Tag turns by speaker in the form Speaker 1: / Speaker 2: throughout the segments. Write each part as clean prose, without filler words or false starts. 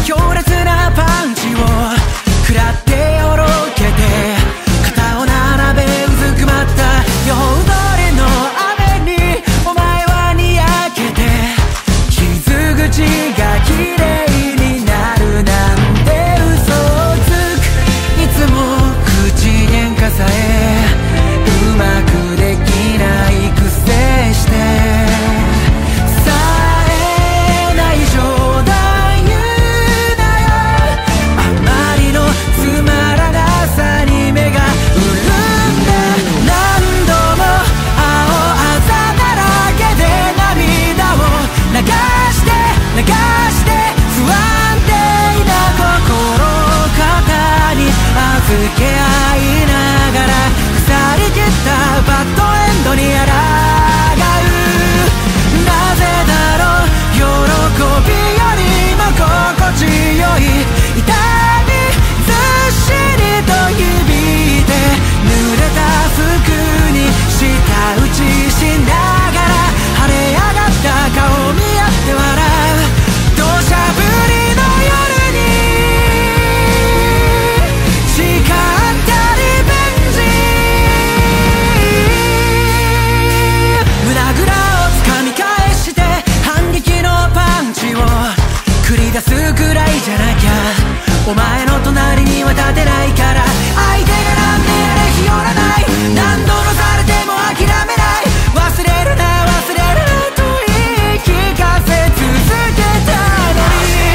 Speaker 1: 強烈なパンチを食らってよろけて肩を並べうずくまった夜通りの雨にお前はにやけて傷口が綺麗になるなんて嘘をつくいつも口喧嘩さえうまくできないくせしてさえない冗談言うなよあまりのつまらなさに目が潤んだ何度も青あざだらけで涙を流して流して不安定な心を肩に預け合いながら腐りきったバッドエンドに抗うなぜだろう喜びよりも心地よい痛みずっしりと響いて濡れた服に舌打ちしながら晴れ上がった顔見合って笑う土砂降りの夜に誓ったリベンジ胸ぐらを掴み返して反撃のパンチを繰り出すくらいじゃなきゃお前の隣には立てないから相手がなんであれ日和らない何度のされても諦めない忘れるな忘れるなと言い聞かせ続けたのに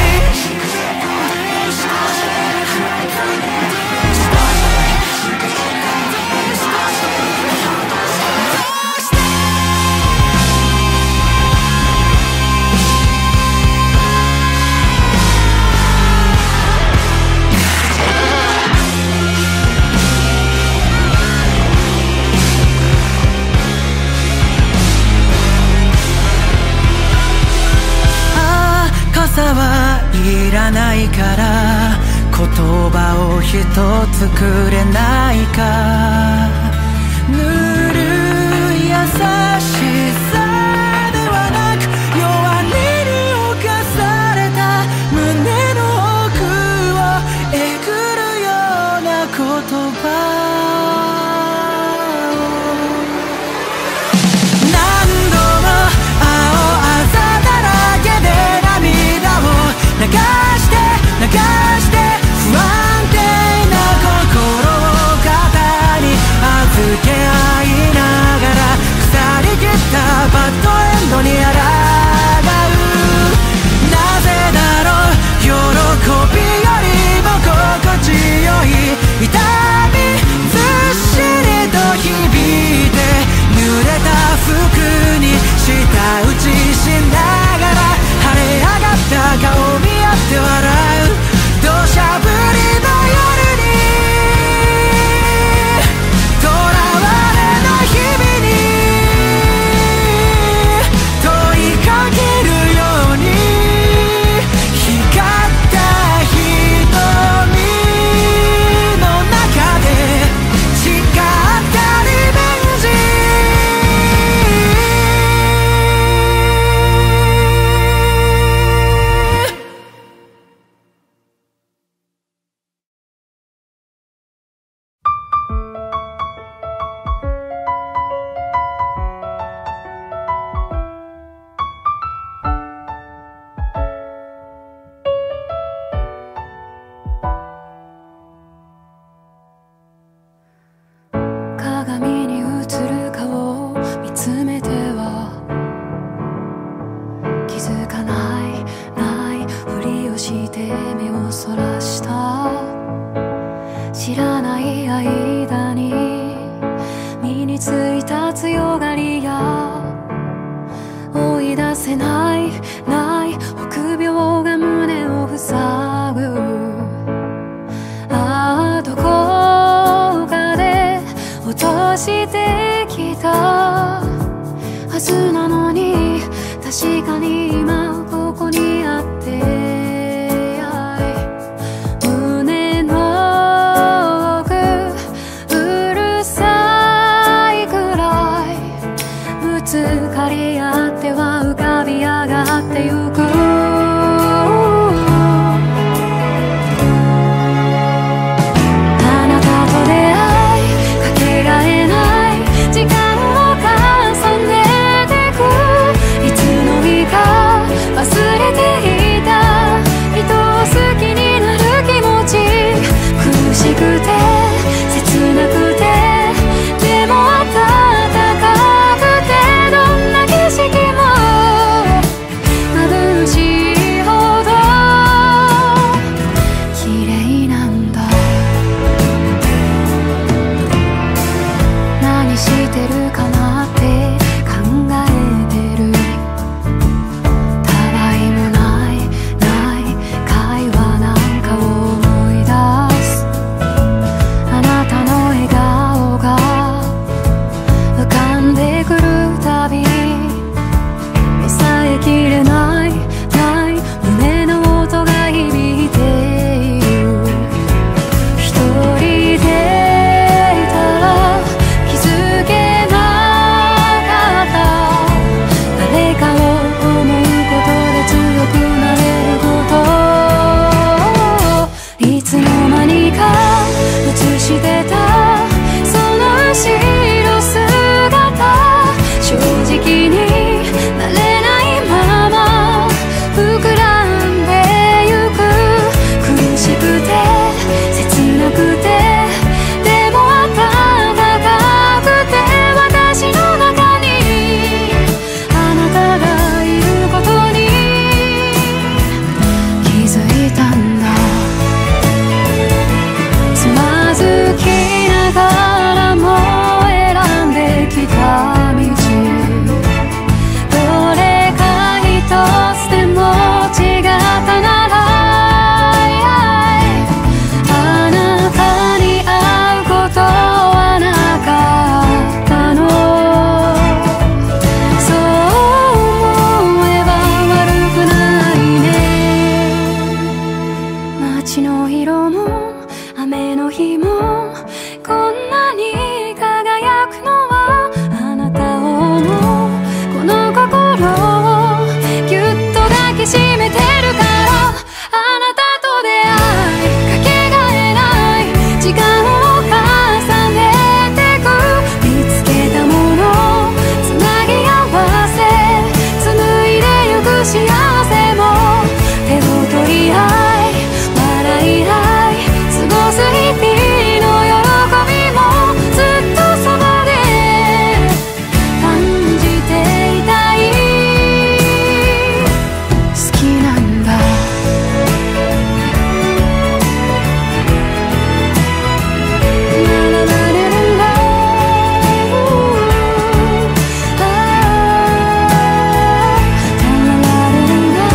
Speaker 1: 傘はいらないから言葉を一つくれないかぬるい優しさではなく弱音に侵された胸の奥をえぐるような言葉流して流して不安定な心を肩に預け合いながら腐りきったバッドエンドに抗うなぜだろう喜びよりも心地よい痛みずっしりと響いて濡れた服に舌打ちしながら晴れ上がった顔見合って笑う土砂降りの夜に囚われの日々に問いかけるように光った瞳の中で誓ったリベンジ鏡に映る顔を見つめては気づかないふりをして目をそらした知らない間に身についた強がりや追い出せない臆病が胸を塞ぐどこかで落としてきたはずなのに確かに今ここにあって胸の奥うるさいくらいぶつかり合っては浮かび上がってゆく
Speaker 2: 日もこんなに輝くのはあなたを思うこの心をぎゅっと抱きしめてるからあなたと出会いかけがえない時間を重ねてく見つけたものつなぎ合わせ紡いでゆく幸せも手を取り合い笑い合い過ごす日々の喜びもずっとそばで感じていたい好きなんだラララレレラララレレラ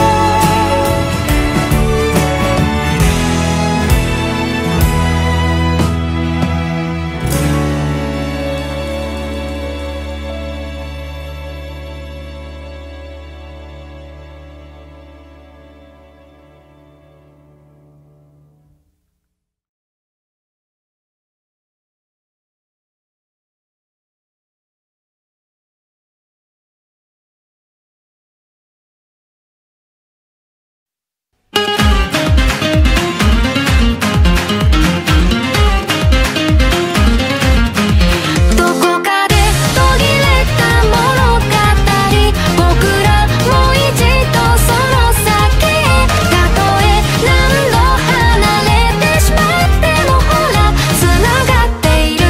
Speaker 2: どこかで途切れた物語僕らもう一度その先へたとえ何度離れてしまってもほらつながっている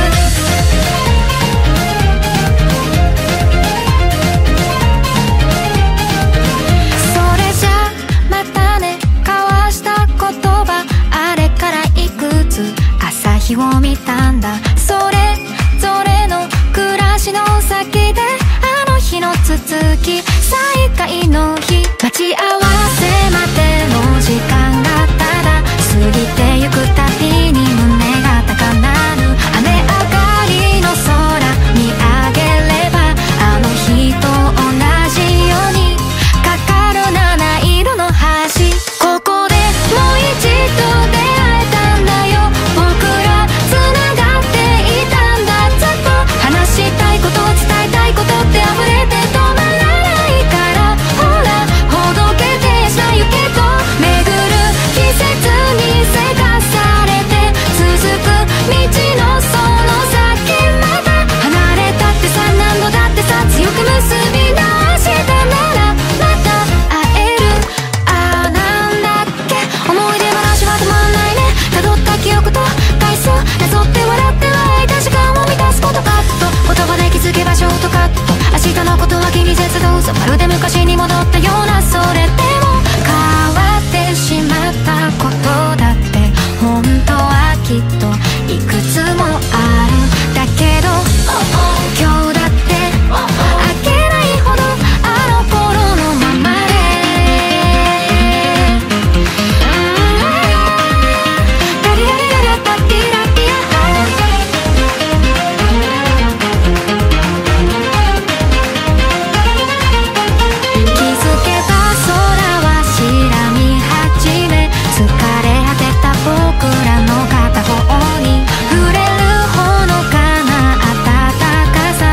Speaker 2: それじゃまたね交わした言葉あれからいくつ朝日を見たんだそれぞれの暮らしの先であの日の続き再会の日待ち合わせまでの時間がただ過ぎてゆくたびに胸が高鳴る雨上がりの空見上げればあの日と同じようにかかる七色の橋ここでもう一度出会えたんだよ僕らつながっていたんだずっと話したいこと伝えたいことって溢れて止まらないからほらほどけてさゆけと巡る季節にせかされて続く道のその先また離れたってさ何度だってさ強く結び直したならまた会えるああなんだっけ思い出話は止まんないね辿った記憶と回数なぞって笑ってはいた時間を満たすことかと言葉で気づけばショートカット明日のことは気にせずどうぞまるで昔に戻ったようなそれでも変わってしまったことだって本当はきっといくつもあるだけど今日だってあげないほどあの頃のままでタリラリララタティラティア気づけば空は白み始め疲れ果てた僕らの片方に触れるほのかな暖かさ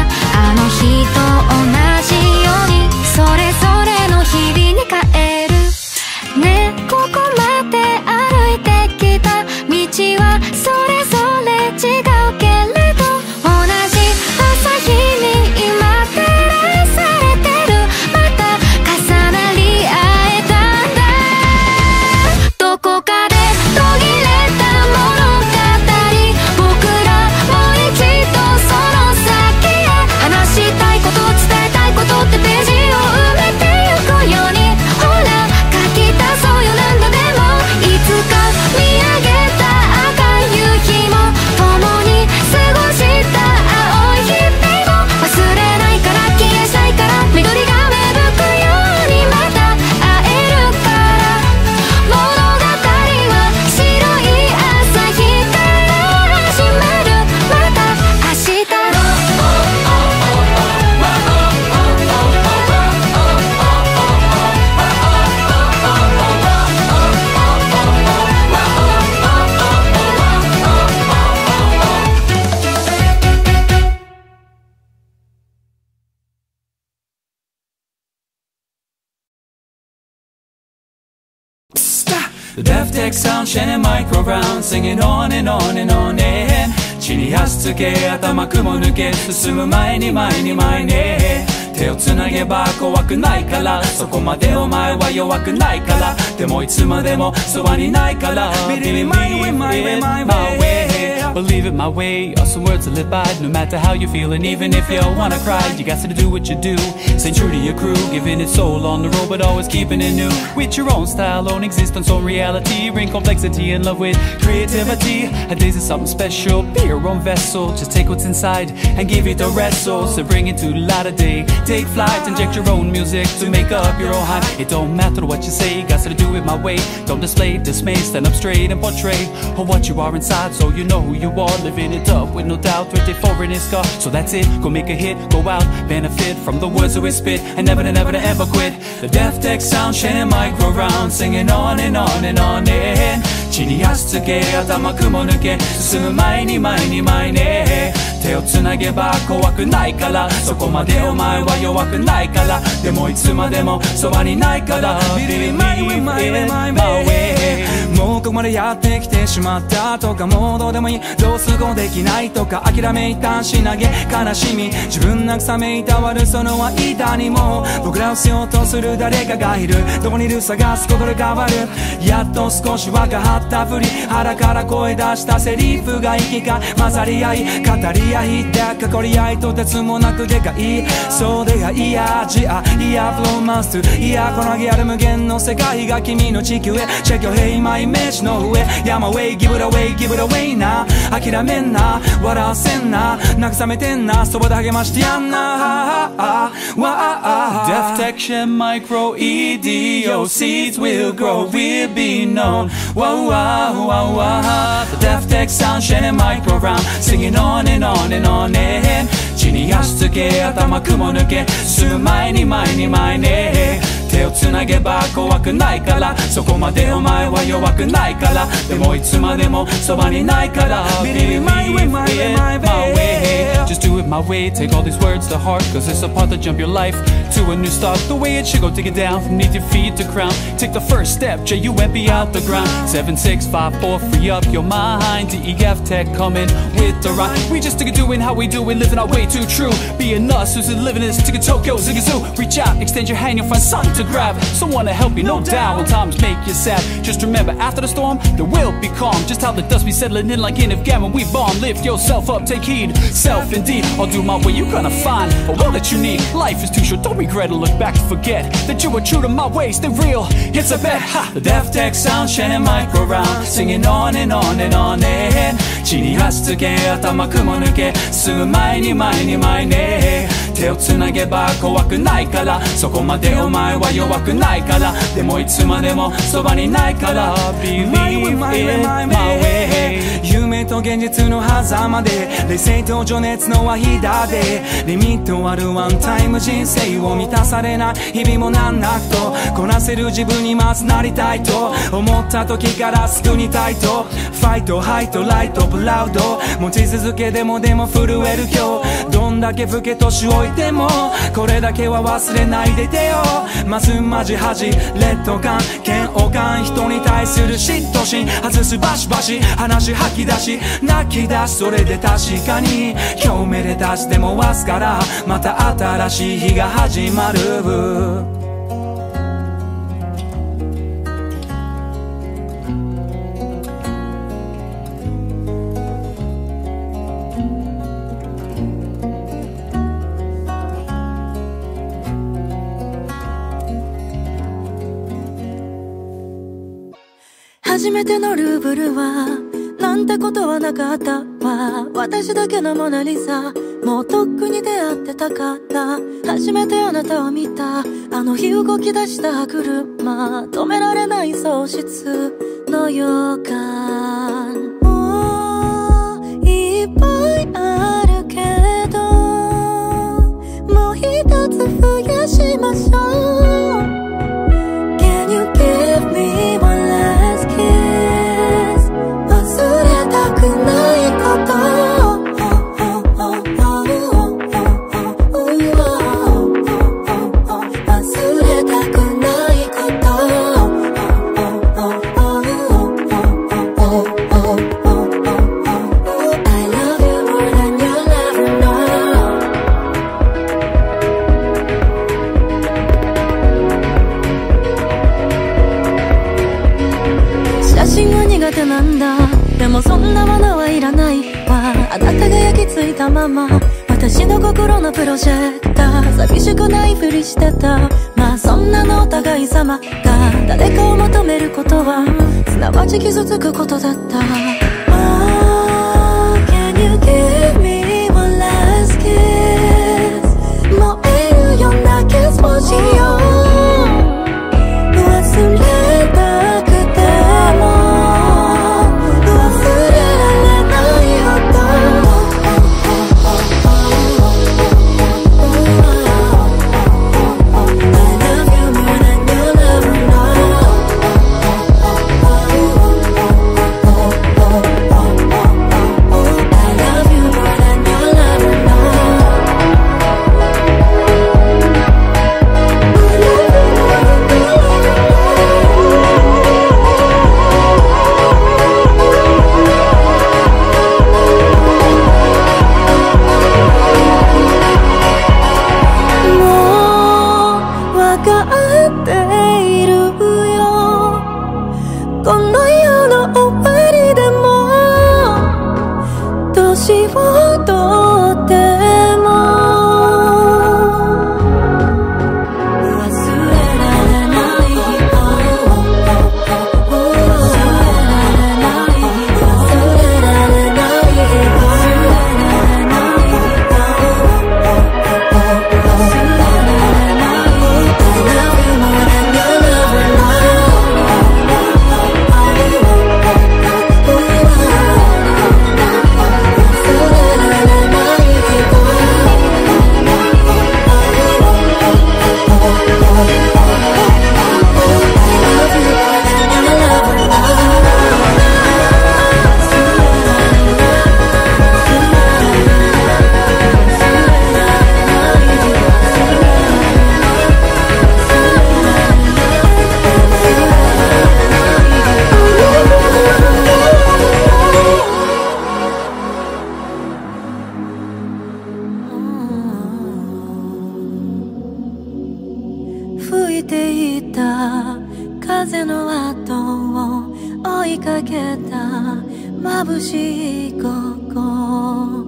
Speaker 1: The death tech sound shining micro round Singing on and on and on 地に足つけ頭雲抜け進む前に前に前に手をつなげば怖くないからそこまでお前は弱くないからでもいつまでもそばにないから Believe it my way my way my way Believe it my way are some words to live by No matter how you're feeling even if you wanna cry You got to do what you do Stay true to your crew Giving it soul on the road but always keeping it new With your own style, own existence, own reality Bring complexity in love with creativity A day's is something special Be your own vessel Just take what's inside and give it a wrestle So bring it to the light of day Take flight, inject your own music to make up your own hype It don't matter what you say, got to do it my way Don't display dismay, stand up straight and portray what you are inside so you know who you are Living it up with no doubt, 24 in his scar So that's it, go make a hit, go out, benefit From the words that we spit, and never to never to ever quit The death tech sound, shining micro round Singing on and on and on and 地に足つけ頭雲抜け進む前に前に前に手をつなげば怖くないからそこまでお前は弱くないからでもいつまでもそばにないから Believe my way my way my way もうここまでやってきてしまったとかもうどうでもいいどうすごできないとか諦めいたし投げ悲しみ自分慰めいたわるその間にも僕らを必要とする誰かがいるどこにいる探すことで変わるやっと少し分かったふり腹から声出したセリフが息が混ざり合い語り合いでかこり合いとてつもなくでかいそうでがいやじゃいやフローマンスいやこのギャル無限の世界が君の地球へ Check your hey my image の上山 away give it away give it away な諦めんな笑わせんな慰めてんなそばで励ましてやんな Death Detection Micro EDO Seeds will grow will be known Wow wow wow wow The Death Tech sound shining micro round Singing on and on and on and 地に足つけ頭雲抜け進む前に前に前に手をつなげば怖くないからそこまでお前は弱くないからでもいつまでもそばにないから Believe my way my way my way Just do it my way Take all these words to heart Cause it's a part that jump your life to a new start The way it should go take it down from knee to feet to crown Take the first step J-U-M-P out the ground 7654 free up your mind DEF Tech coming with the rhyme We just take it doing how we do it living our way too true Being us who's living this Take a Tokyo Zigazoo Reach out extend your hand you'll find something to grab Someone to help you no doubt when times make you sad Just remember after the storm there will be calm Just how the dust be settling in like in Afghan we bomb Lift yourself up take heed self indeed I'll do my way you're gonna find a world that you need Life is too short don't regret or look back to forget That you were true to my ways stay real it's a bet ha! The Death Tech sound shining micro round Singing on and on and on and 地に足つけ頭雲抜け進む前に前に前に手をつなげば怖くないからそこまでお前は弱くないからでもいつまでもそばにないから Believe in my way 夢と現実の狭間で冷静と情熱の間でリミットあるワンタイム人生を満たされない日々も難なくとこなせる自分にまずなりたいと思った時から救いたいとファイトハイトライトプラウド持ち続けでも震える今日どんだけ老け年老いてもこれだけは忘れないでてよまずマジ恥劣等感嫌悪感人に対する嫉妬心外すバシバシ話吐き出し泣き出しそれで確かに表面で出してもわすからまた新しい日が始まる
Speaker 3: 初めてのルーブルはなんてことはなかったわ私だけのモナリザもうとっくに出会ってたから初めてあなたを見たあの日動き出した車止められない喪失の予感もういっぱいあるけどもう一つ増やしましょう Can you give me one last kiss 忘れたくないこと忘れたくないことたまま私の心のプロジェクター寂しくないふりしてたまあそんなのお互い様が誰かを求めることはすなわち傷つくことだった Oh, can you give me one last kiss 燃えるようなキスもしよう忘れたくても忘れられないほど 吹いていた風の後を追いかけた眩しい午後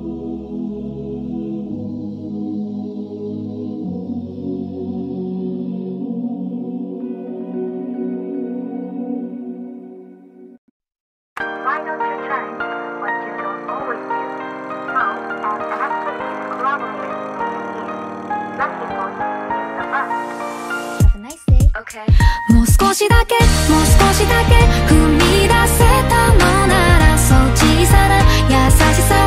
Speaker 3: もう少しだけ踏み出せたのならそう小さな優しさ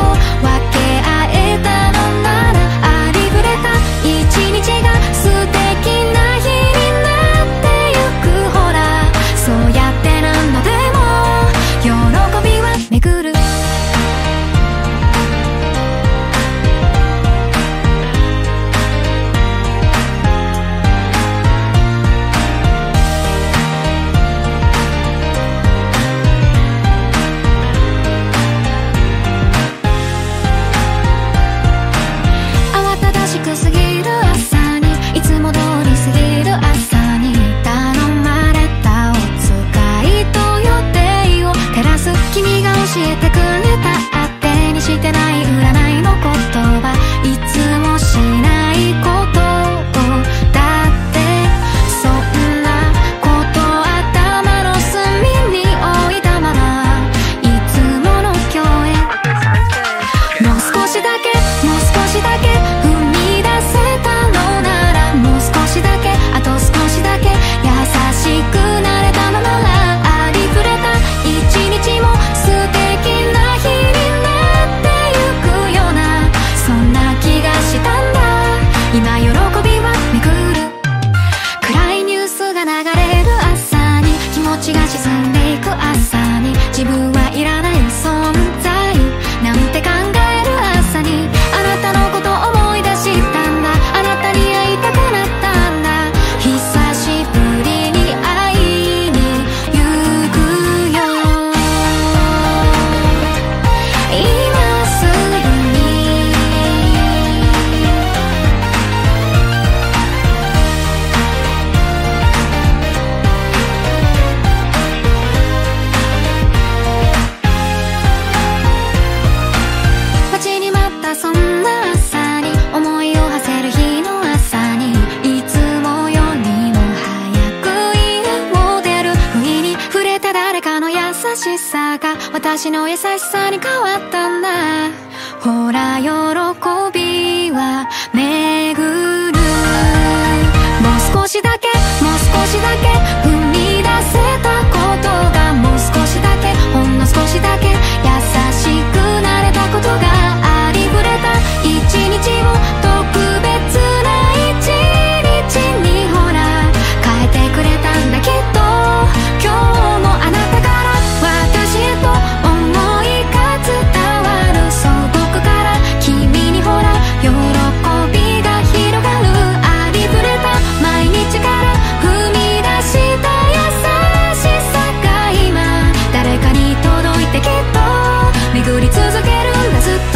Speaker 2: 昔の優しさに変わったんだ。ほら喜びは巡る。もう少しだけもう少しだけ踏み出せたことが、もう少しだけほんの少しだけ優しくなれたことがありふれた一日を特別な一日にほら変えてくれたんだ。きっと今日もあなたから私へと思いが伝わる。そう僕から君にほら喜びが広がる。ありふれた毎日から踏み出した優しさが今誰かに届いてきっと巡り続けるんだずっと。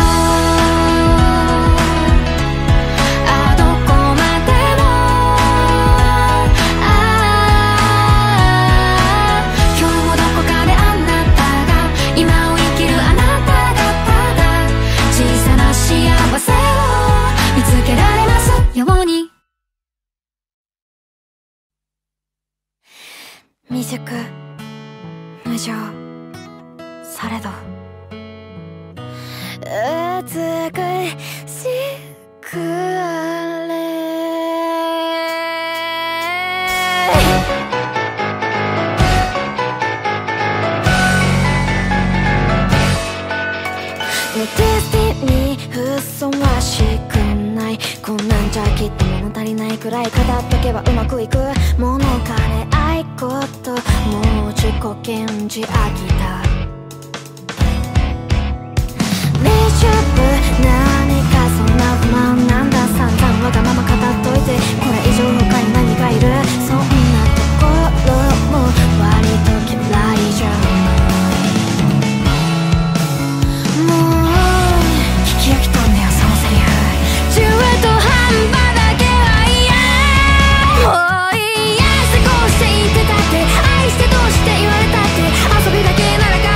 Speaker 2: あどこまでも今日もどこかであなたが今を生きるあなたがただ小さな幸せを見つけられますように。未熟無情されど美しくあれ。ディスティにふさわしくない。こんなんじゃきっと物足りないくらい語っとけばうまくいく。物金愛こともう自己顕示飽きた。大丈夫何かそんな不満なんだ。散々わがまま語っといてこれ以上他に何がいる。そんなところも割と嫌いじゃない。もう聞き飽きたんだよそのセリフ。中途半端だけは嫌。もういいや過ごしていてたって愛してどうして言われたって遊びだけなら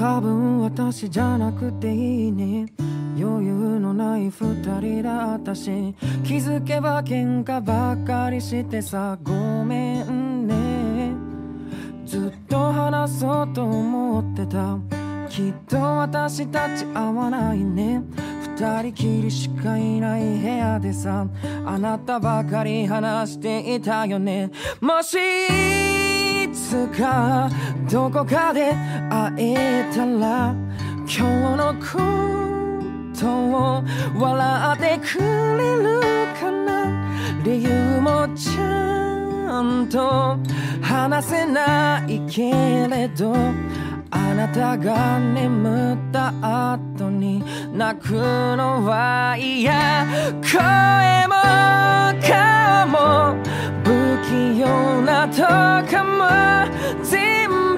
Speaker 1: 多分私じゃなくていいね、余裕のない二人だったし、気づけば喧嘩ばっかりしてさ、ごめんね。ずっと話そうと思ってた、きっと私たち合わないね。二人きりしかいない部屋でさ、あなたばかり話していたよね。もしいつかどこかで会えたら、今日のことを笑ってくれるかな。理由もちゃんと話せないけれど、あなたが眠った後に泣くのは嫌。声も顔も不器用なとかも全部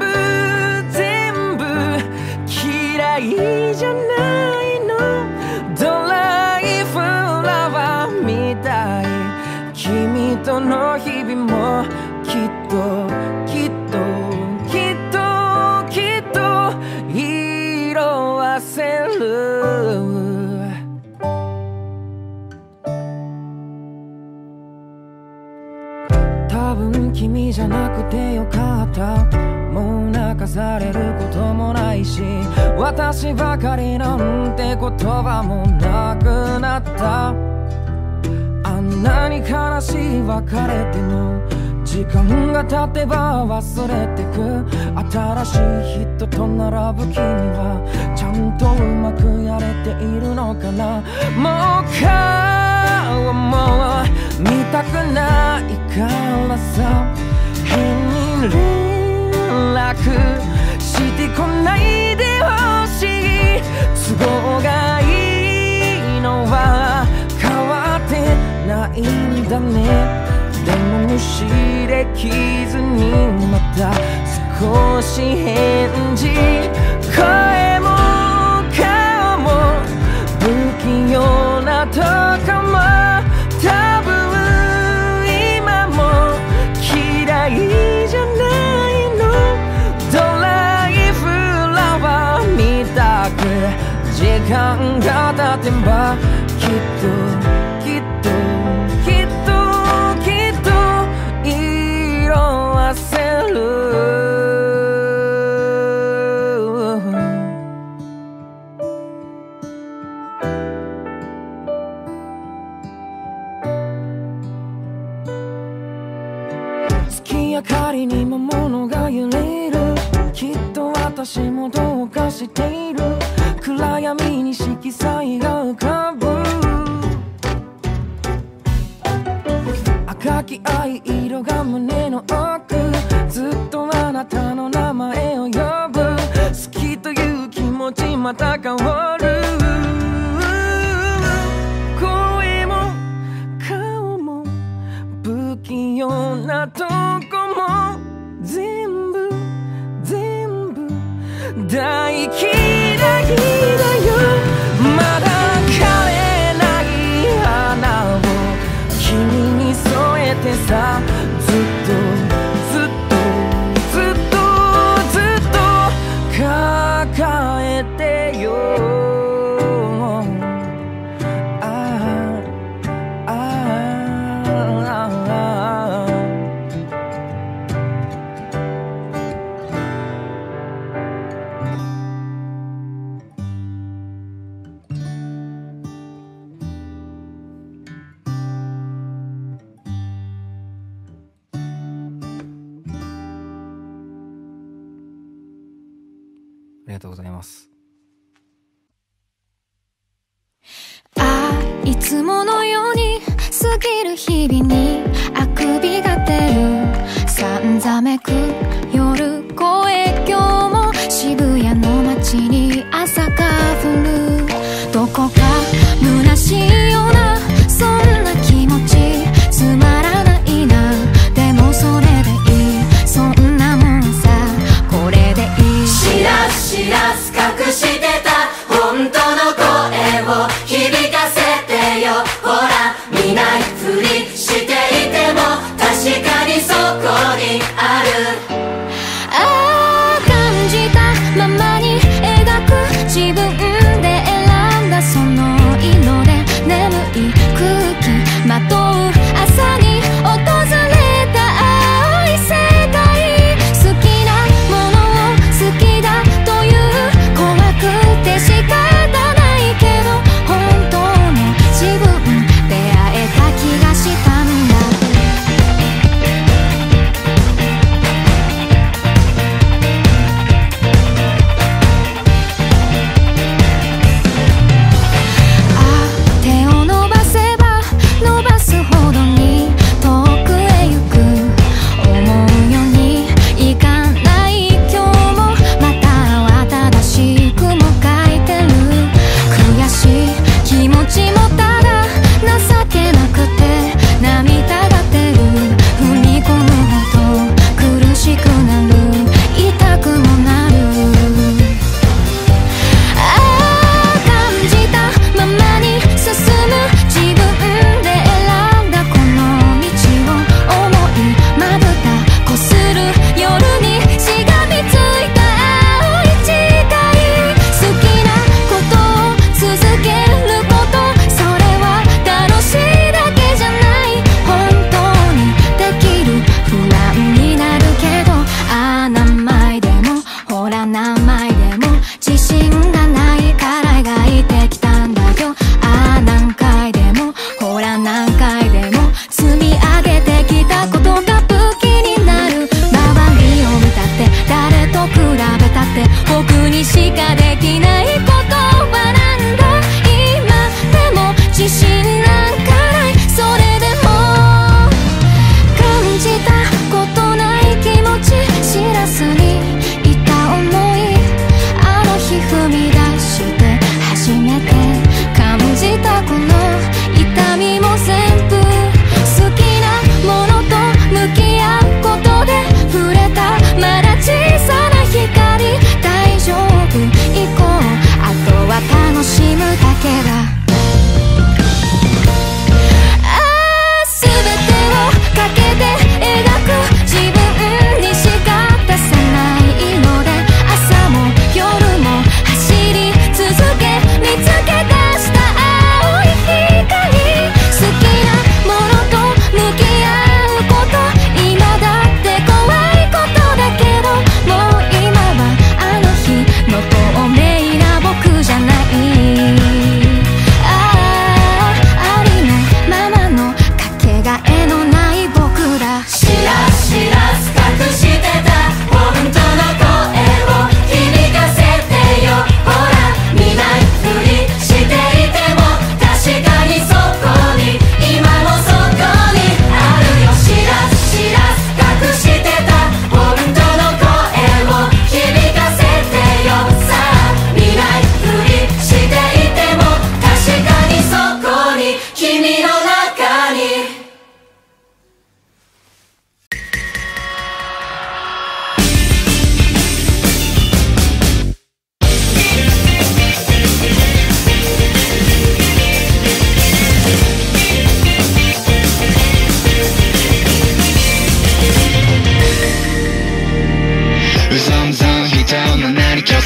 Speaker 1: 嫌いじゃないの。ドライフラワーみたい、君との日々もきっと色あせる。多分君じゃなくてよかった、もう泣かされることもないし、私ばかりなんて言葉もなくなった。あんなに悲しい別れても時間が経てば忘れてく。新しい人と並ぶ君はちゃんとうまくやれているのかな。もう顔も見たくないからさ、変に連絡してこないでほしい。都合がいいのは変わってないんだね。でも無視できずにまた少し返事。声も顔も不器用なとこも多分今も嫌いじゃないの。ドライフラワーみたく時間が経てばきっと色あせる。月明かりにも物が揺れる。きっと私もどうかしている。暗闇に色彩が浮かぶ。赤き愛色が胸の奥、ずっとあなたの名前を呼ぶ。好きという気持ちまた変わる。声も顔も不器用なとこも全部大嫌いだよ。まだ枯れない花を君に添えてさ、ずっと抱えてよ。ありがとうございます。
Speaker 2: いつものように過ぎる日々にあくびが出る。さんざめく夜声、今日も渋谷の街に朝が降る。どこか虚しいようなそんな気持ち、つまらないな、でもそれでいい、そんなもんさ、これでいい。
Speaker 4: 知らず隠してた本当の声を響かせてよ。ほら見ないふりしていても確かにそこにある。
Speaker 2: 感じたままに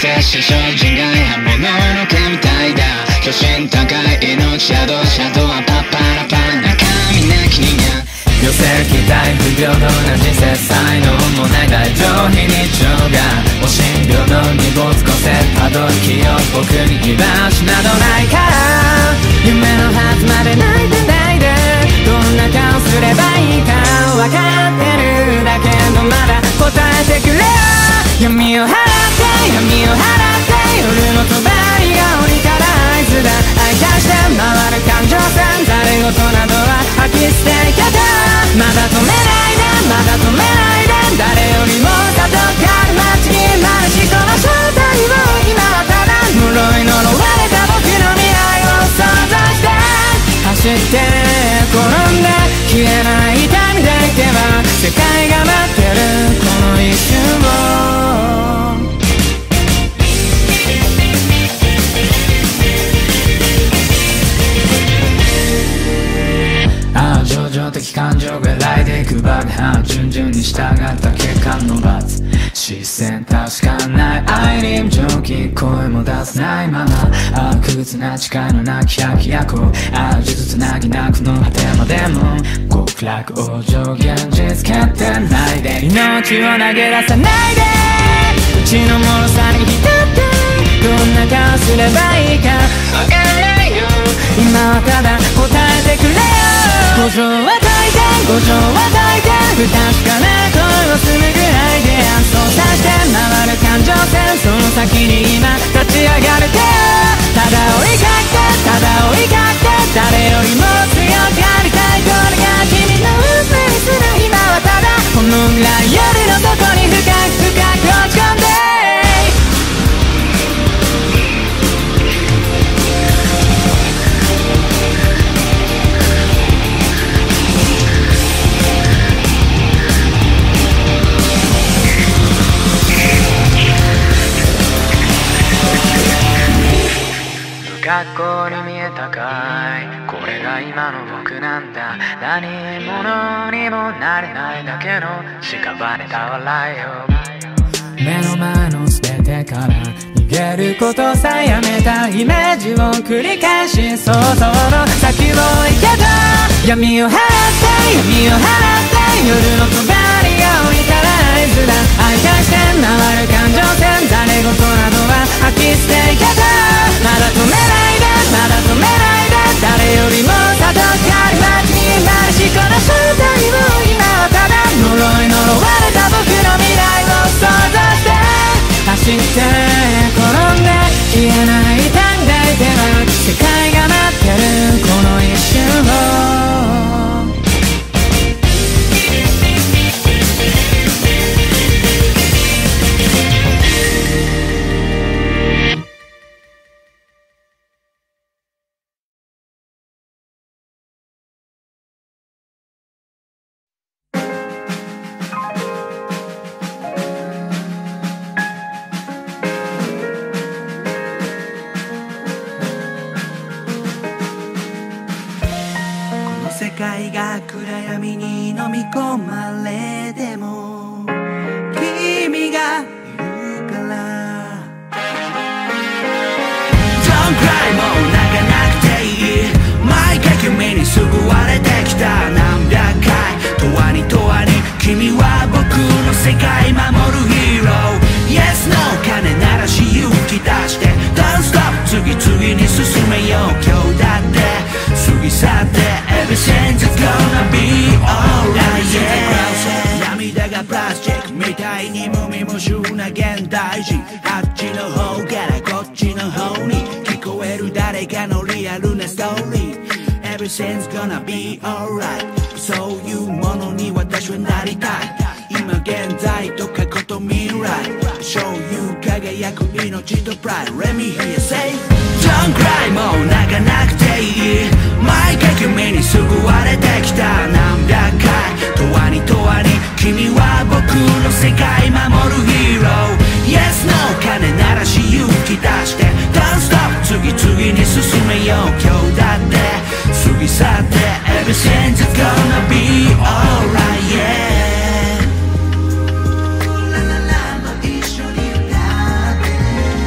Speaker 5: 摂氏精進外刃物の毛みたいだ。巨神高い命シャドウはパッパラパン中身なき人間。寄せる期待不平等な人生才能もない大上非日常がお診療の荷物個性たどる気を僕に居場所などないから夢のはずまで泣いてないでどんな顔すればいいか分かってるだけどまだ答えてくれよ闇を払って闇を払って夜の帳が降りたら合図だ愛化して回る感情線誰事などは吐き捨て方まだ止めないでまだ止めないで誰よりも里かる街に生まれしこの正体を今はただ呪い呪われた僕の未来を想像して走って転んで消えない痛みでいけば世界が待ってるこの一瞬を情状的感情が来でいく爆破順々に従った血管の罰視線確かない愛に無情気声も出せないまま悪屈な誓いのなき百役を味ずつなぎなくの果てまでも極楽往生現実決定ないで命を投げ出さないでうちの脆さに浸ってどんな顔すればいいかわからないよ今はただ答えてくれよ五条は大変五条は大変不確かな恋をするぐらいで暗想さして回る感情線その先に今立ち上がる手をただ追いかけてただ追いかけて誰よりも強くありたいこれが君の運命する今はただこのぐらい夜の底に深く深く落ち込んで学校に見えたかいこれが今の僕なんだ何者にもなれないだけの屍た笑いよ目の前の全てから逃げることさえやめたイメージを繰り返し想像の先を行けた闇を払って闇を払って夜の帳が降りたら合図だ愛化して回る感情線誰事などは吐き捨ていけたまだ止めないでまだ止めないで誰よりも里かる街に生まれしこの正体を今はただ呪い呪われた僕の未来を想像して走って転んで消えない痛んでいては世界が待ってるこの一瞬を
Speaker 1: 世界が暗闇に飲み込まれても君がいるから Don't cry もう泣かなくていい毎回君に救われてきた何百回永遠に永遠に君は僕の世界守るヒーロー Yes No 鐘鳴らし勇気出して Don't stop 次々に進めよう今日だって過ぎ去って Everything's gonna be alright yeah 涙がプラスチックみたいに無味無臭な現代人あっちの方からこっちの方に聞こえる誰かのリアルなストーリー Everything's gonna be alright そういうものに私はなりたい今現在と過去と未来そういう輝く命とプライド Let me hear you say Don't cry もう泣かなくていい毎回君に救われてきた何百回永遠に永遠に君は僕の世界守るヒーロー Yes No 鐘鳴らし勇気出して Don't stop 次々に進めよう今日だって過ぎ去って Everything's gonna be alright yeah 一緒に歌って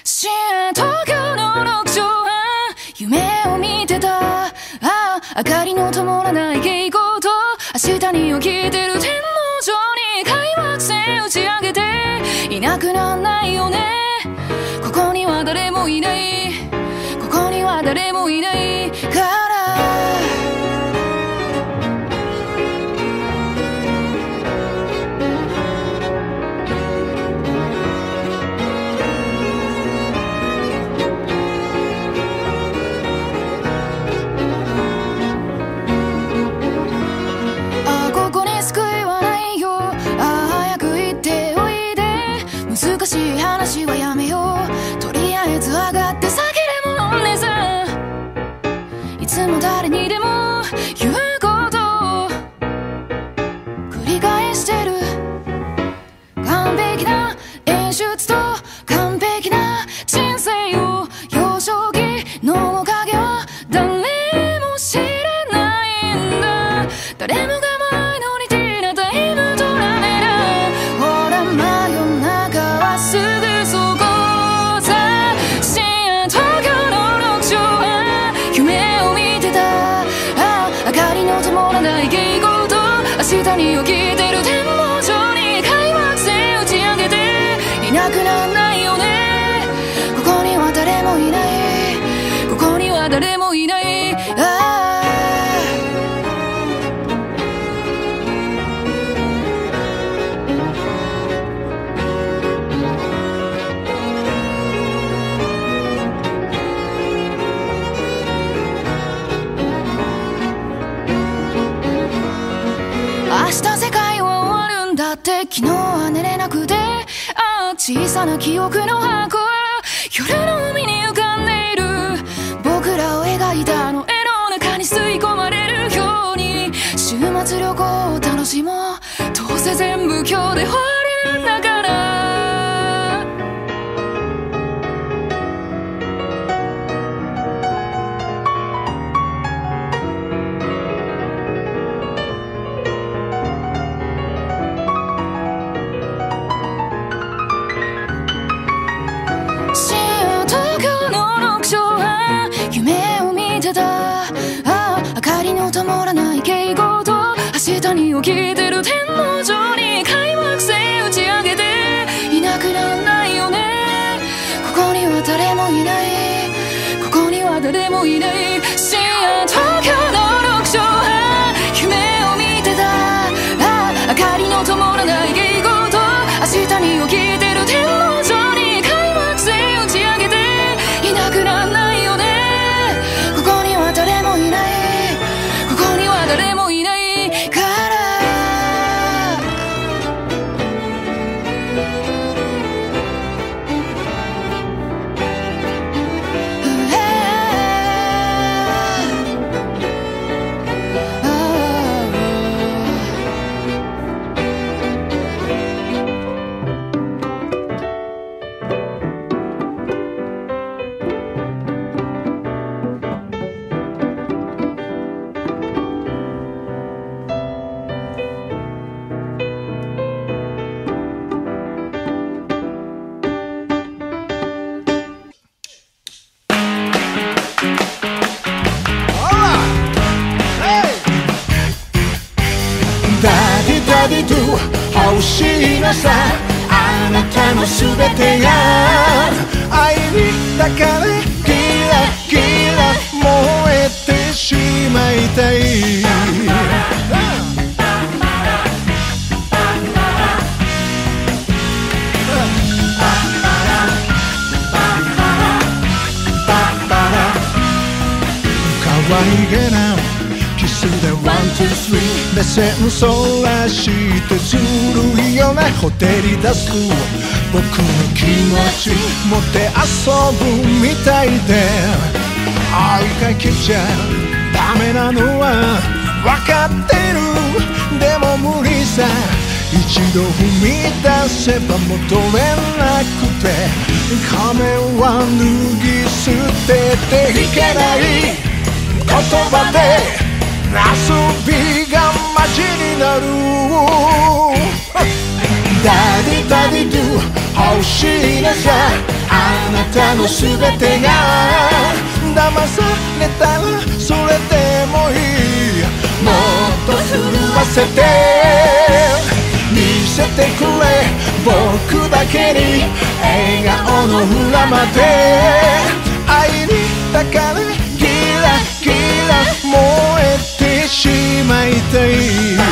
Speaker 2: 深夜東京の六畳半夢を見てた明かりの灯らない蛍光灯明日に起きてる天皇上に開幕戦打ち上げていなくなんないよねここには誰もいないここには誰もいないから難しい話はやめようとりあえず上がって酒でも飲んでさいつも誰にでも言うことを繰り返してる完璧な演出と完璧な人生を幼少期の面影は誰も知らないんだ誰もがマイノリティなタイムトラベラーほら真夜中すぐそこさ深夜東京の六畳半夢を見てた明かりの灯らない蛍光灯明日に起きてる天皇上に開幕戦打ち上げていなくなんないよねここには誰もいないここには誰もいない明日世界は終わるんだって昨日は寝れなくて小さな記憶の箱夜の海に浮かんでいる僕らを描いたあの絵の中に吸い込まれるように週末旅行を楽しもうどうせ全部今日で終わりなんだから明かりの灯らない蛍光灯明日に起きてる天皇上に開幕戦打ち上げていなくなんないよねここには誰もいないここには誰もいない深夜東京の六畳半夢を見てた明かりの灯らない蛍光灯明日に起きてる天皇上に開幕戦打ち上げていなくなんないよね誰もいないここには誰もいないから欲しいのさあなたのすべてが愛にだからキラキラ燃えてしまいたい可愛げなキスでワンツースリー目線そらしてずるいよねほてり出す僕の気持ち持って遊ぶみたいで一回きちゃダメなのは分かってるでも無理さ一度踏み出せば戻れなくて仮面は脱ぎ捨てていけない言葉で遊びがマジになるダディダディドゥ欲しいのさあな
Speaker 6: たの全てが騙されたらそれでもいい、もっと震わせて見せてくれ僕だけに笑顔の裏まで愛にだからギラギラ燃えてしまいたい。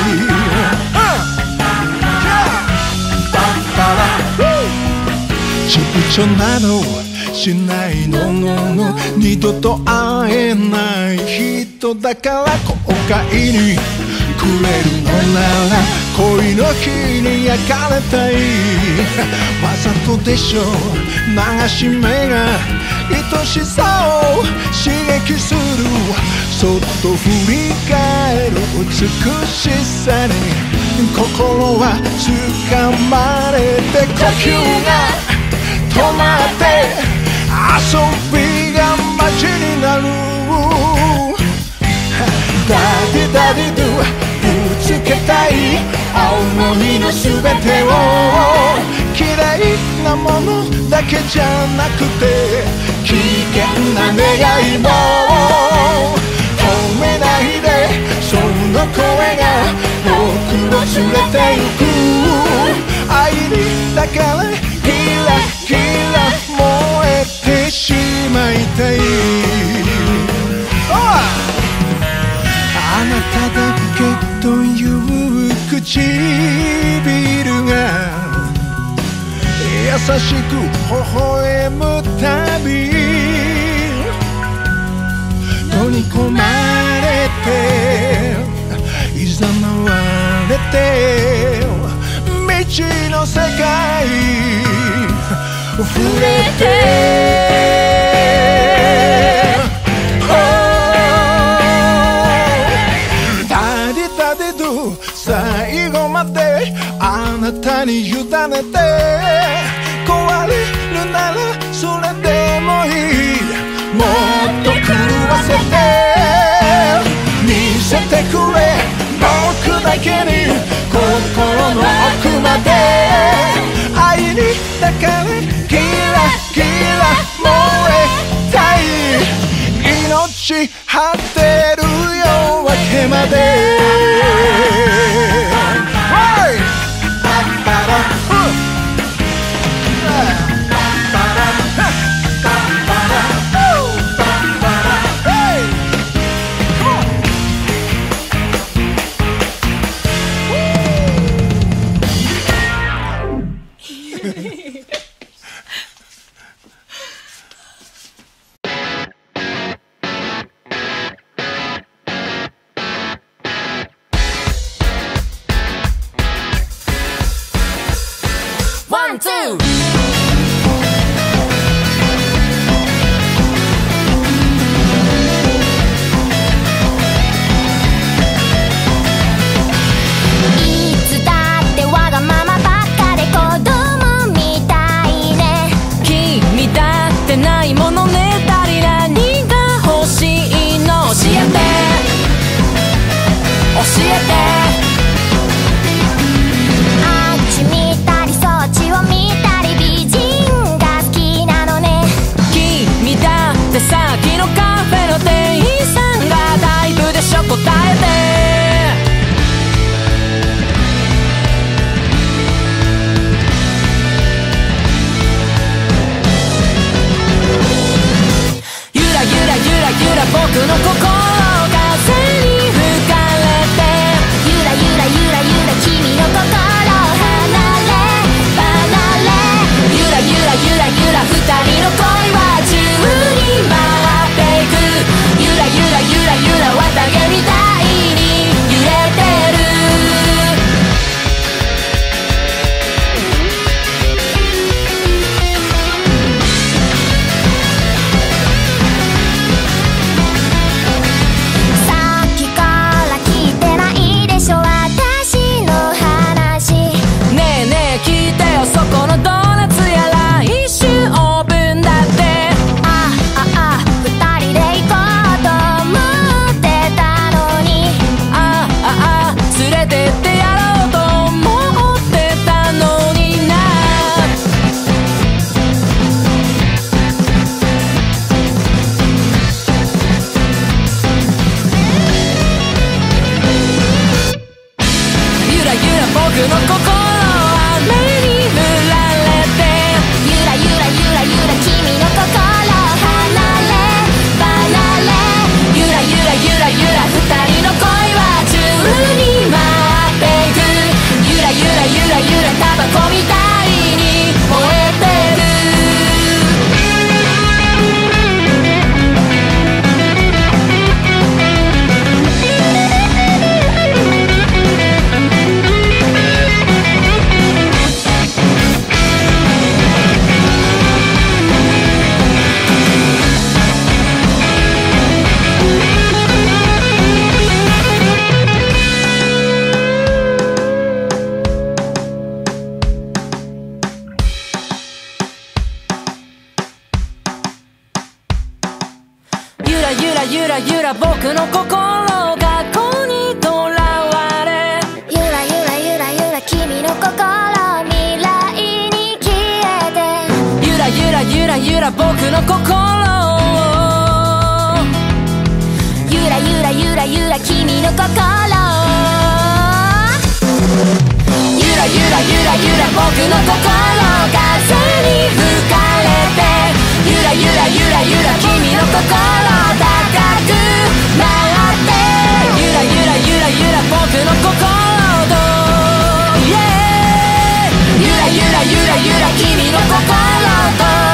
Speaker 6: 躊躇などしないの二度と会えない人だから後悔にくれるのなら恋の火に焼かれたい。わざとでしょ流し目が愛しさを刺激する、そっと振り返る美しさに心は掴まれて呼吸が止まって遊びが街になる。ダディダディドゥぶつけたい思いの全てを嫌いなものだけじゃなくて危険な願いも止めないで、その声が僕を連れて行く。愛にだからキラキラ燃えてしまいたい。あなただけという唇が優しく微笑むたび取り込まれて誘われて未知の世界触れてダディダディドゥ最後まであなたに委ねて壊れるならそれでもいい、もっと狂わせて見せてくれ僕だけに心の奥まで愛にだからキラキラ燃えたい、命張ってる夜明けまで。
Speaker 2: あっち見たりそっちを見たり
Speaker 1: ゆらゆら僕の心がこにとらわれ、
Speaker 2: ゆらゆらゆらゆら君の心未来に消えて、
Speaker 1: ゆらゆらゆらゆら僕の心、
Speaker 2: ゆらゆらゆらゆら君の心、
Speaker 1: ゆらゆらゆらゆら僕の心、風に吹かれて、ゆらゆらゆらゆら君の心、高く舞って、ゆらゆらゆらゆら僕の心と、yeah、 ゆらゆらゆらゆら君の心と、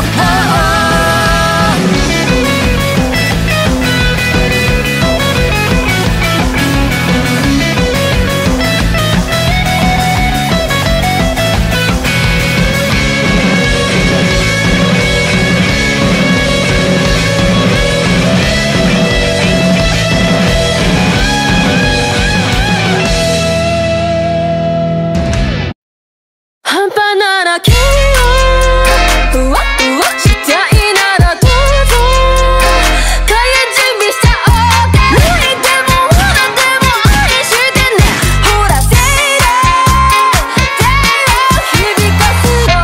Speaker 1: 半端なら君をうわうわしたいならどうぞ、開演準備しちゃおうか、泣いても笑っても愛してね、ほらせいで手を響かすよ、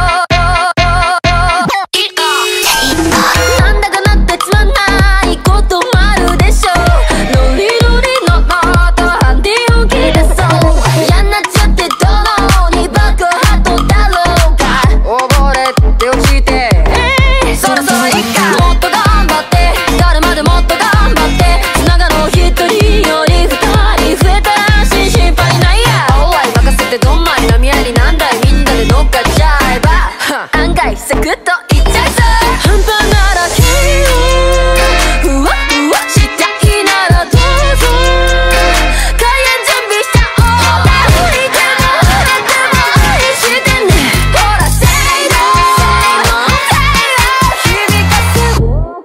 Speaker 1: なんだかなってつまんないこともあるでしょ、ノリノリのノートハンディを切れそう、嫌になっちゃってどのに爆破とだろうか、溺れて落ちて、そろそろいっか、もっと頑張って、誰までもっと頑張って、つながろう一人より二人増えたら安心心配ないや、おい任せてどんまい、波ありなんだい、みんなで乗っかっちゃえば案外サクッといっちゃいそう、半端なら君をうわうわしたいならどうぞ、開演準備しちゃおうか、泣いても笑っても愛してね、ほらせいの手を響かす、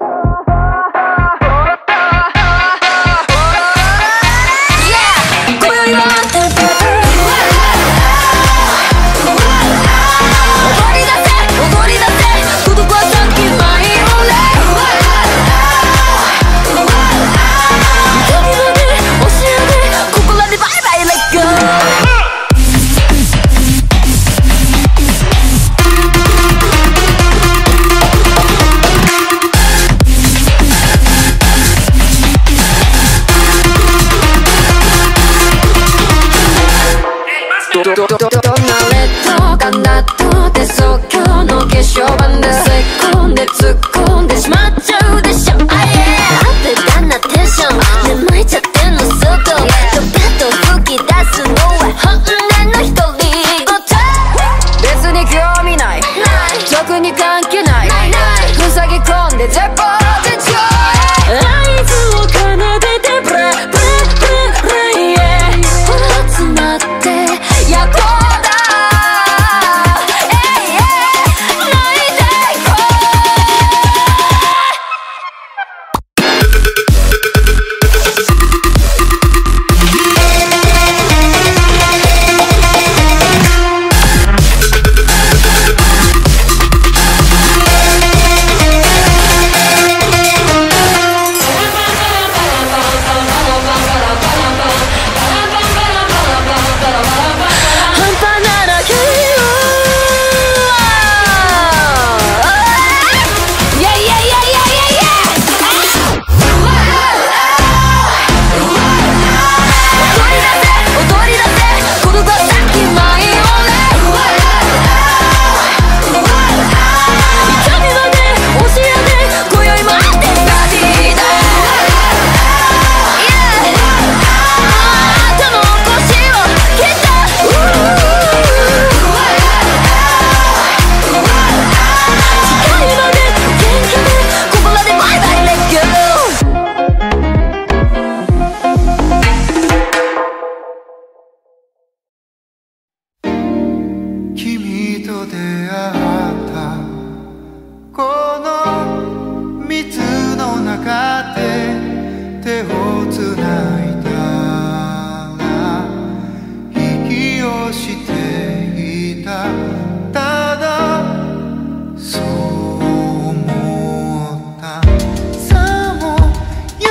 Speaker 1: 今宵は踊り出せ踊り出せ、孤独はさっき舞い降れ、痛みまで教えて、ここらでバイバイレッツゴー、どなれとかなとて即興の化粧板でせっこんで突っ込んでしまっちゃうでしょ、あってたなテンションで巻いちゃってんの外、ドバッと吹き出すのは本音の独り言、別に興味ない特に関係ない、塞ぎ込んで絶望でちょい、合図を奏でてブレブレブレブレ、ほら集まって夜行だ、泣いていこ半端なら君をいやいやいやいやいやいや、踊り出せ踊り出せ、孤独はさっき舞い降れ、痛みまで教えて、今宵もあってバディだ、頭を腰を蹴った、光まで元気で、ここらでバイバイレッツゴ
Speaker 6: 「君と出会ったこの水の中で手をつないだら息をしていた」「ただそう思った」「さも夜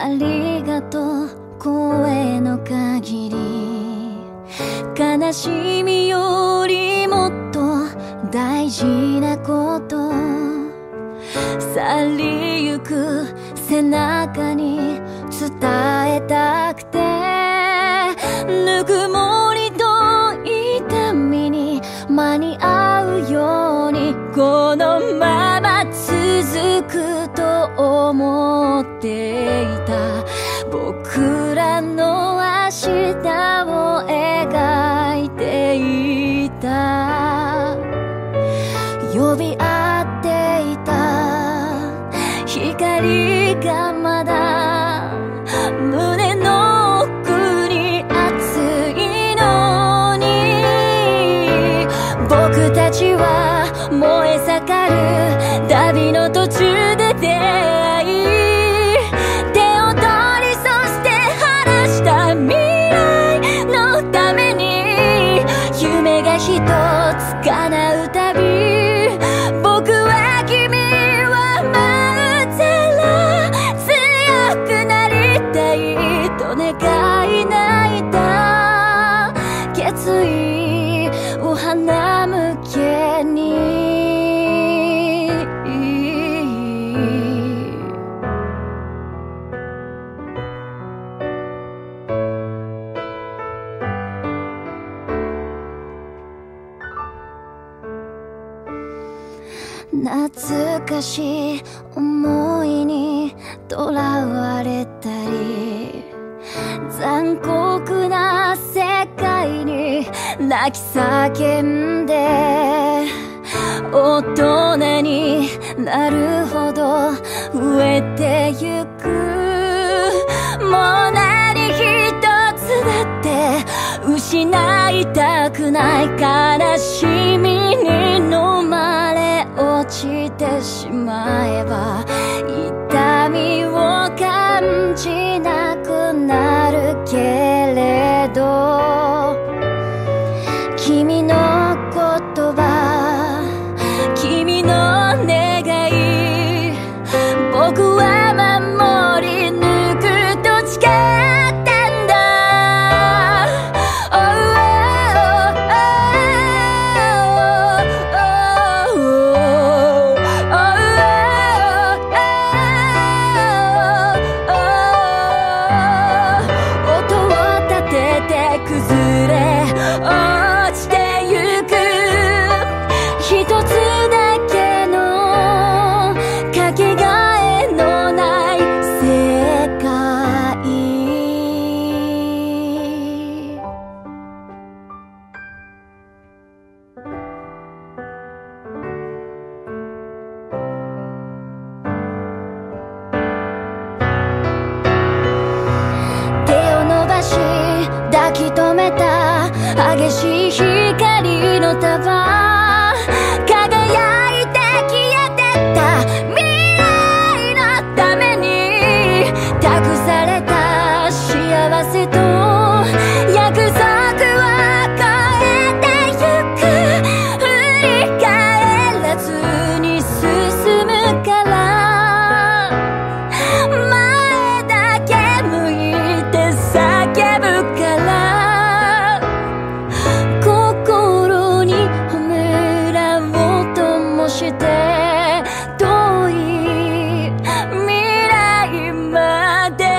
Speaker 2: ありがとう声の限り、悲しみよりもっと大事なこと、去りゆく背中に伝えたくて、ぬくもりと痛みに間に合うようにこのまま続くと思っていた。僕らの明日を描いていた。呼び合っていた光がまだ胸の奥に熱いのに、僕たちは燃え盛る旅の途中で出会い、手を取りそして話した未来のために、夢が一つ叶うたび、僕は君は待ったら強くなりたいと願い泣いた決意を花向けに、懐かしい思いにとらわれたり、残酷な世界に泣き叫んで、大人になるほど増えてゆく。もう何一つだって失いたくない、悲しみに飲まれ落ちてしまえば痛みを感じなくなるけれど、君の言葉、君の願い、僕は守り抜くと誓ったんだ。崩れ落ちてゆく一つだけのかけがえのない世界。手を伸ばし抱き留めた激しい光の束、輝いて消えてった未来のために託された幸せと約束は超えてゆく。振り返らずに進むから前だけ向いて叫ぶから、心に炎を灯して遠い未来まで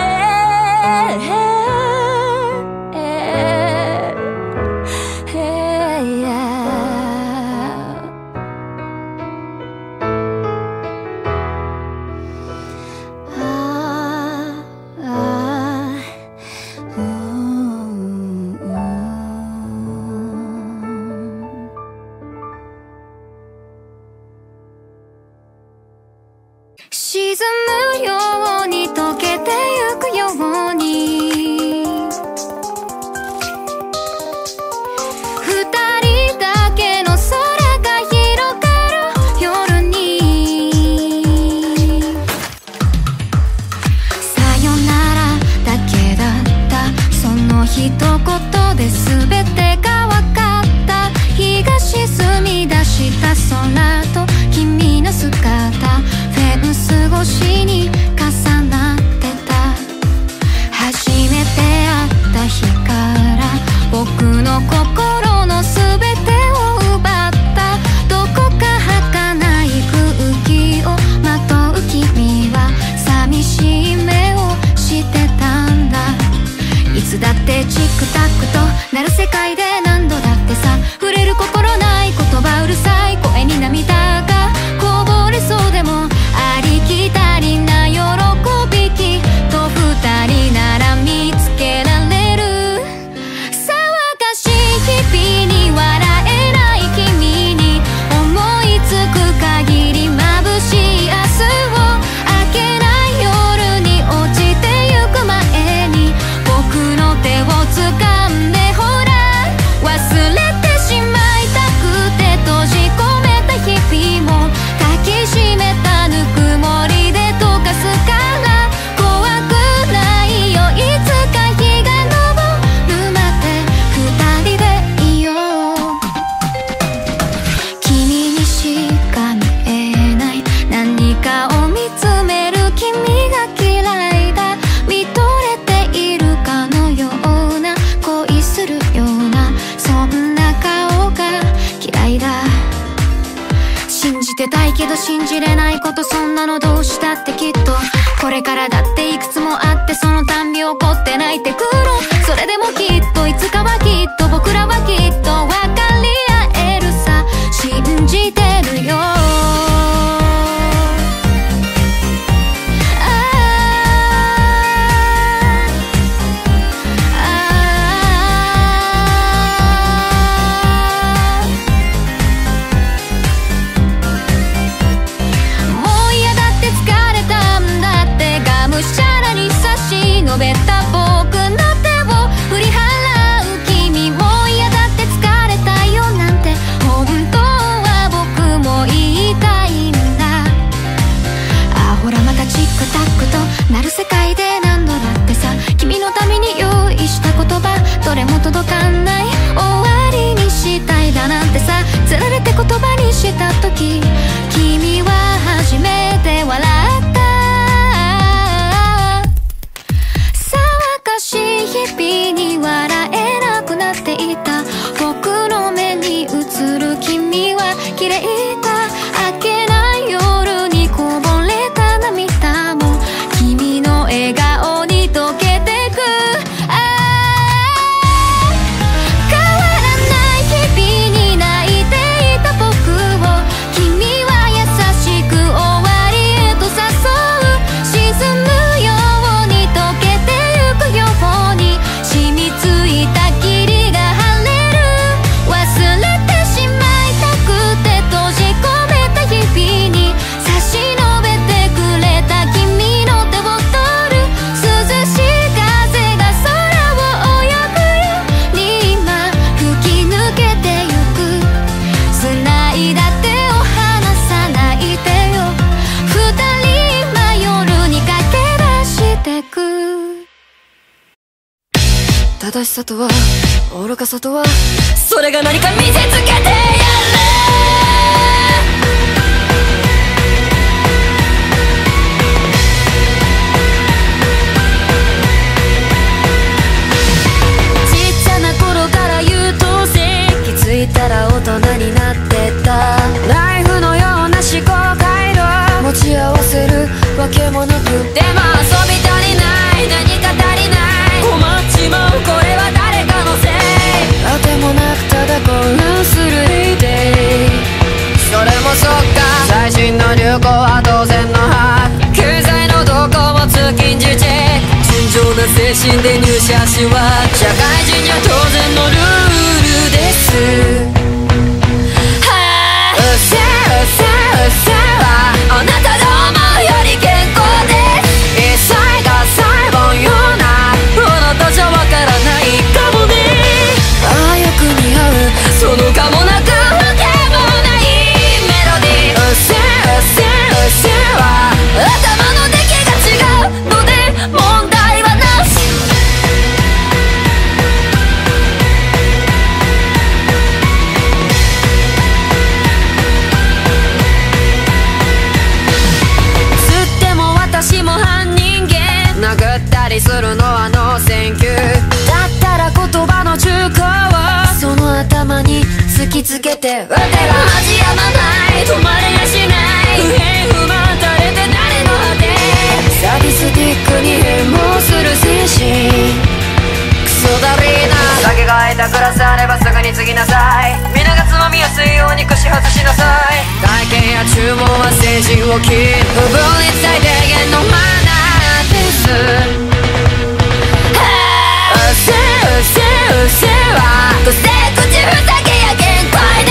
Speaker 2: 沈むように溶けてゆくように、二人だけの空が広がる夜に、さよならだけだったその一言で全てが分かった。日が沈み出した空と君の姿、フェンス越しに重なってた。 けたいけど信じれないこと、そんなのどうしたってきっとこれからだっていくつもあって、そのたんび怒って泣いてくる。それでもきっといつかはきっと僕らはきっと分かり合えるさ、信じてるよ。述べた僕の手を振り払う君も嫌だって疲れたよなんて本当は僕も言いたいんだ。あほらまたチックタックとなる世界で何度だってさ、君のために用意した言葉どれも届かない終わりにしたいだなんてさ、つられて言葉にした時君は初めて笑った。日々に笑えなくなっていた僕の目に映る君は綺麗だ。明けない夜にこぼれた涙も君の笑顔に溶けてく。変わらない日々に泣いていた僕を君は優しく終わりへと誘う。沈むように溶けてゆくように染みついた霧が晴れる。忘れてしまいたくて閉じ込めた日々に差し伸べてくれた君の手を取る。涼しい風が空を泳ぐように今吹き抜けてゆく。繋いだ手を離さないでよ、二人今夜に駆け出してく。正しさとは愚かさとはそれが何か見せつけてやれ。ちっちゃな頃から優等生、気づいたら大人になってた。ナイフのような思考回路持ち合わせるわけもなく、でも遊び足りない何か足りない困っちまうこれは誰かのせい。あてもなくただ混乱するデイデイ。それもそっか最新の流行は当然の派、経済の動向も通勤時チェック。純情な精神で入社しは社会人じゃ当然のルールです。うっせうっせうっせはあなたの思うより健康です。一切が細胞ようなあなたじゃわからないかもね。ああよく似合うそのかもなくわけもないメロディー。うっせうっせうっせは頭の出来が違うので問題はなし。吸っても私も半人間、殴ったりするのはノーセンキュー。だったら言葉の中古をその頭に突きつけて、わてが味やまない止まれやしない不平不満垂れて誰の果て。サディスティックに変貌する精神クソだりーな。酒が空いたグラスあればすぐに継ぎなさい。皆がつまみやすいように串外しなさい。体験や注文は精神を切る不分率最低限のマナーです。うっせうっせうっせはどうして口ふたけや限界です。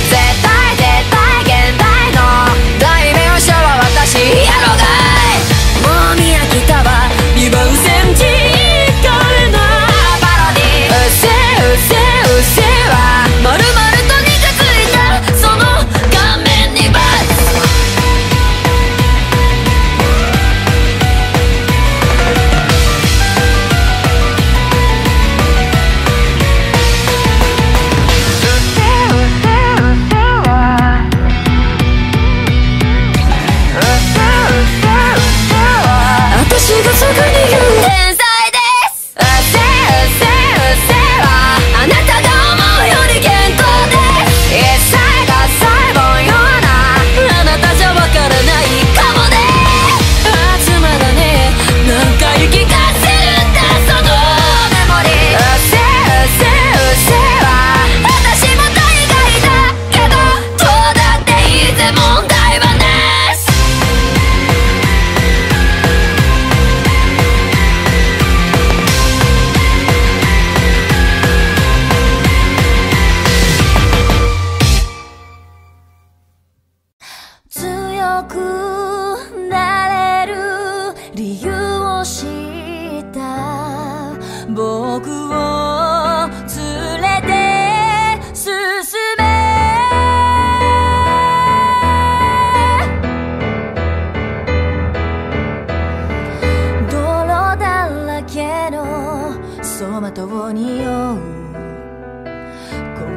Speaker 2: 絶対絶対現代の代弁者は私やろがい。もう見飽きたわリバウセンチ変えなパロディ。うっせうっせうっせはまるまると肉ついたその顔面にバツ。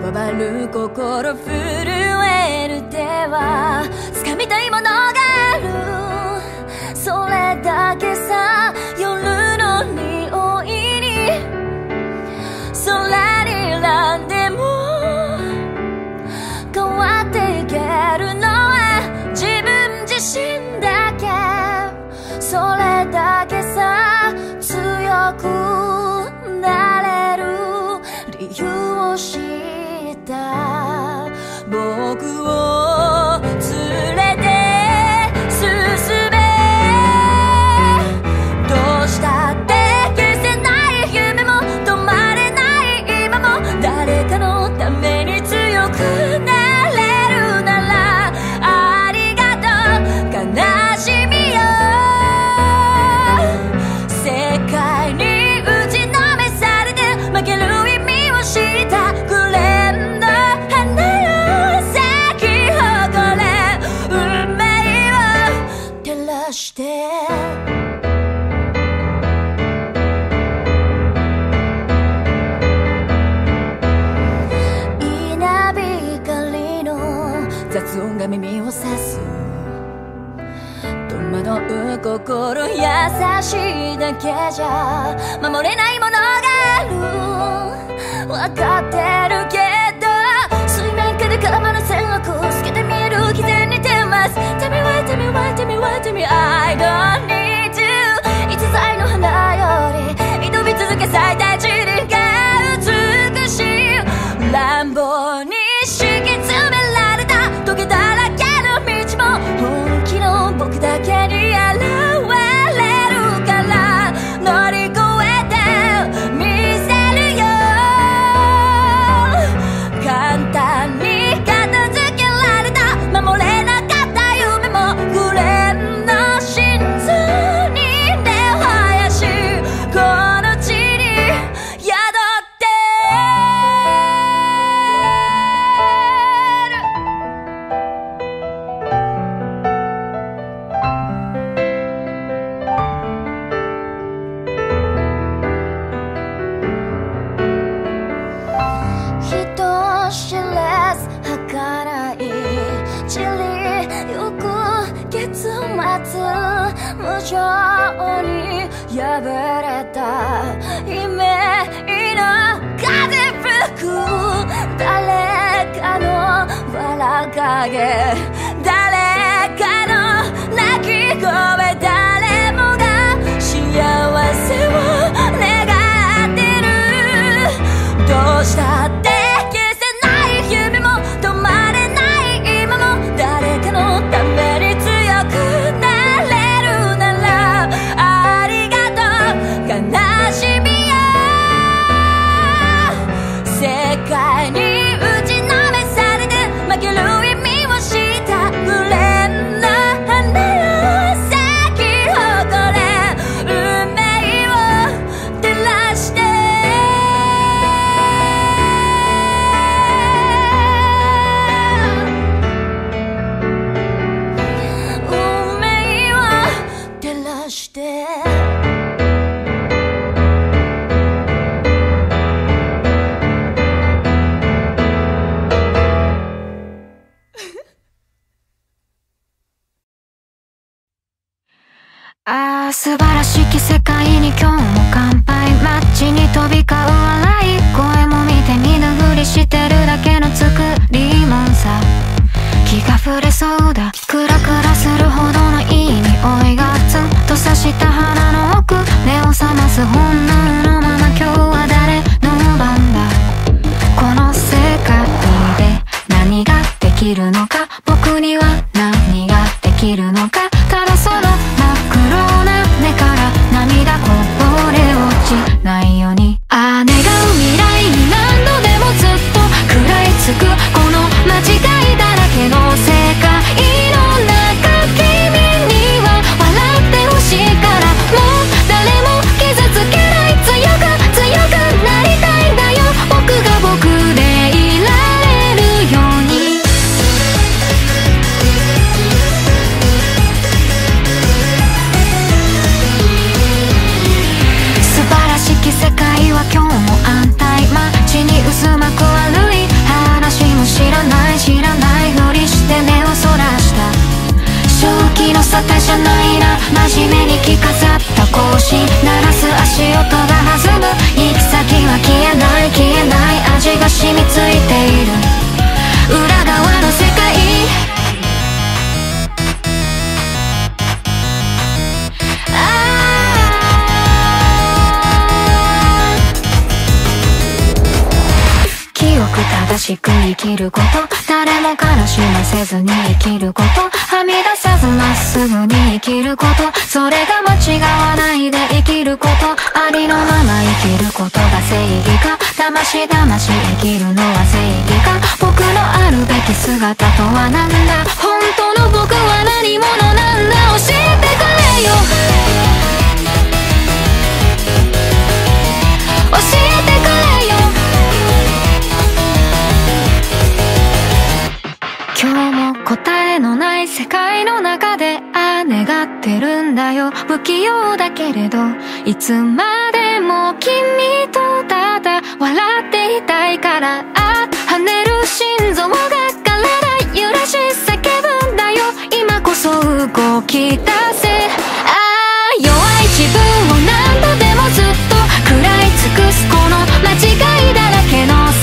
Speaker 3: わる心震える手は掴みたいものがある、それだけさ。夜の匂いに空に選んでも変わっていけるのは自分自身だけ、それだけさ。強くなれる理由を知った僕を連れて進め、どうしたって消せない夢も止まれない今も、誰かのために強くなれるならありがとう。悲しみよ世界に打ちのめされて負ける意味を知った。グレンの花よ咲き誇れ、運命を照らして。稲光の雑音が耳を刺す、戸惑う心優しいだけじゃ守れないものがある、分かってるけど水面下で構の線を透けて見える自然に出ます。 Tell me why, tell me why, tell me why, tell me I don't need you。 一材の花より挑み続け咲いた一輪が美しい乱暴に敷き詰められたトゲだらけの道も本気の僕だけに現れるから乗り越えてみせるよ。簡単に片付けられた守れなかった夢もグレンの心臓に根を生やしこの地に宿って人知れず儚い散りゆく結末、無情に破れた夢の風吹く誰かの笑影、誰かの泣き声、誰もが幸せを願ってる。どうしたって消せない夢も止まれない今も、誰かのために強くなれるならありがとう。悲しみよ世界に打ちのめされて負ける意味を知った。グレンの花よ咲き誇れ、運命を照らして。運命を照らして。
Speaker 2: ああ素晴らしき世界に今日も乾杯。街に飛び交う笑い声も見て見ぬふりしてるだけの作りもんさ。気が触れそうだクラクラするほどのいい匂いがツンと刺した鼻の奥、目を覚ます本能のまま今日は誰の番だ。この世界で何ができるのか、僕には何ができるのか。ただその真っ黒な目から涙こぼれ落ちないように、ああ願う未来に何度でもずっと食らいつくこの間違いだらけの世界の中、君には笑ってほしいから、もう誰も傷つけない強く強くなりたいんだよ。僕が僕でいられるように。 真面目に着飾った格子鳴らす足音が弾む行き先は消えない消えない味が染みついている裏側の世界清く正しく生きること誰も悲しませずに生きることはみ出さずまっすぐに生きることそれが間違わないで生きることありのまま生きることが正義か魂魂生きるのは正義か僕のあるべき姿とは何だ本当の僕は何者なんだ教えてくれよ教えてくれよ今日も答えのない世界の中で願ってるんだよ不器用だけれどいつまでも君とただ笑っていたいから跳ねる心臓が体揺らし叫ぶんだよ今こそ動き出せ弱い自分を何度でもずっと食らい尽くすこの間違いだらけの